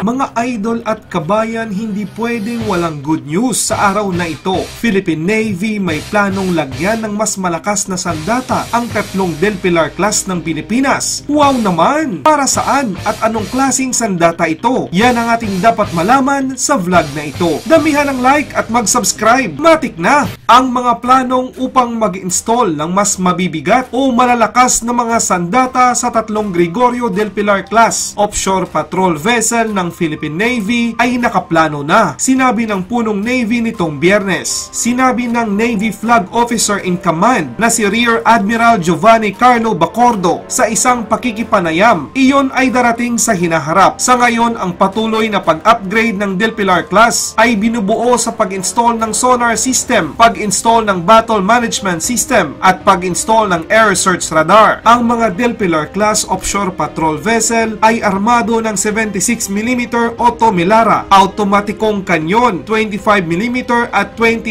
Mga idol at kabayan, hindi pwedeng walang good news sa araw na ito. Philippine Navy may planong lagyan ng mas malakas na sandata ang 3 Del Pilar class ng Pilipinas. Wow naman! Para saan at anong klaseng sandata ito? Yan ang ating dapat malaman sa vlog na ito. Damihan ng like at mag-subscribe. Matik na ang mga planong upang mag-install ng mas mabibigat o malalakas na mga sandata sa 3 Gregorio Del Pilar class offshore patrol vessel ng Philippine Navy ay nakaplano na. Sinabi ng punong Navy nitong Biyernes. Sinabi ng Navy Flag Officer in Command na si Rear Admiral Giovanni Carlo Bacordo sa isang pakikipanayam. Iyon ay darating sa hinaharap. Sa ngayon, ang patuloy na pag-upgrade ng Del Pilar class ay binubuo sa pag-install ng sonar system, pag-install ng battle management system at pag-install ng air search radar. Ang mga Del Pilar class offshore patrol vessel ay armado ng 76mm Otto Melara, automatikong kanyon, 25mm at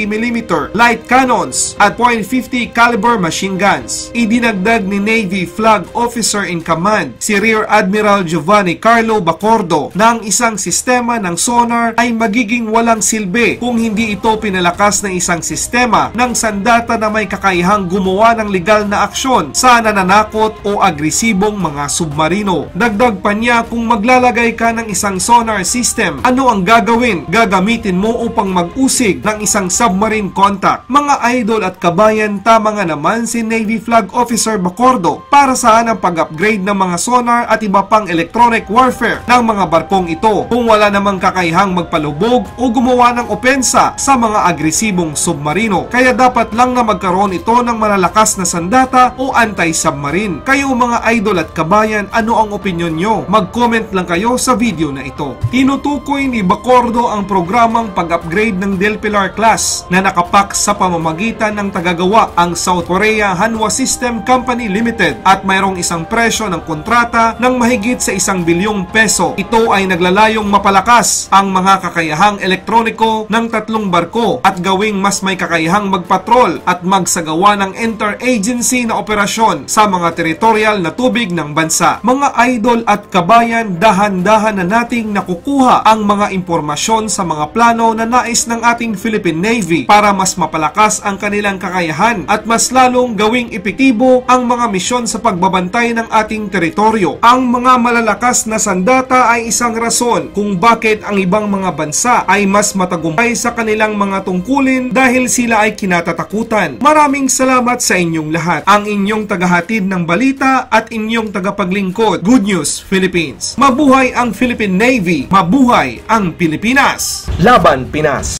20mm light cannons at .50 caliber machine guns. Idinagdag ni Navy Flag Officer in Command si Rear Admiral Giovanni Carlo Bacordo na ang isang sistema ng sonar ay magiging walang silbi kung hindi ito pinalakas ng isang sistema ng sandata na may kakayahang gumawa ng legal na aksyon sa nananakot o agresibong mga submarino. Dagdag pa niya, kung maglalagay ka ng isang sonar system, ano ang gagawin? Gagamitin mo upang mag-usig ng isang submarine contact. Mga idol at kabayan, tama nga naman si Navy Flag Officer Bacordo. Para saan ang pag-upgrade ng mga sonar at iba pang electronic warfare ng mga barkong ito kung wala namang kakayahang magpalubog o gumawa ng opensa sa mga agresibong submarino? Kaya dapat lang na magkaroon ito ng malalakas na sandata o anti-submarine. Kayo mga idol at kabayan, ano ang opinion nyo? Mag-comment lang kayo sa video na ito. Tinutukoy ni Bacordo ang programang pag-upgrade ng Del Pilar class na nakapak sa pamamagitan ng tagagawa ang South Korea Hanwha System Company Limited at mayroong isang presyo ng kontrata ng mahigit sa 1 bilyong peso. Ito ay naglalayong mapalakas ang mga kakayahang elektroniko ng 3 barko at gawing mas may kakayahang magpatrol at magsagawa ng interagency na operasyon sa mga teritorial na tubig ng bansa. Mga idol at kabayan, dahan-dahan na nating nakukuha ang mga impormasyon sa mga plano na nais ng ating Philippine Navy para mas mapalakas ang kanilang kakayahan at mas lalong gawing epektibo ang mga misyon sa pagbabantay ng ating teritoryo. Ang mga malalakas na sandata ay isang rason kung bakit ang ibang mga bansa ay mas matagumpay sa kanilang mga tungkulin dahil sila ay kinatatakutan. Maraming salamat sa inyong lahat. Ang inyong tagahatid ng balita at inyong tagapaglingkod, Good News Philippines. Mabuhay ang Philippine Navy! Mabuhay ang Pilipinas! Laban Pinas!